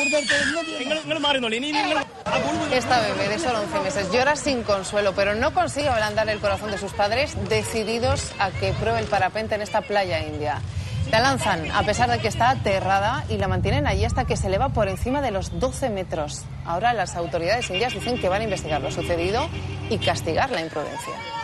Esta bebé de solo 11 meses llora sin consuelo, pero no consigue ablandar el corazón de sus padres, decididos a que pruebe el parapente en esta playa india. La lanzan a pesar de que está aterrada y la mantienen allí hasta que se eleva por encima de los 12 metros. Ahora las autoridades indias dicen que van a investigar lo sucedido y castigar la imprudencia.